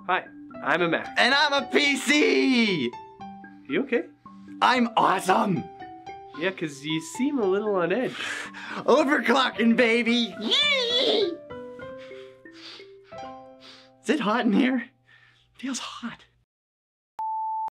Hi, I'm a Mac. And I'm a PC! You okay? I'm awesome! Yeah, cause you seem a little on edge. Overclocking, baby! Is it hot in here? Feels hot.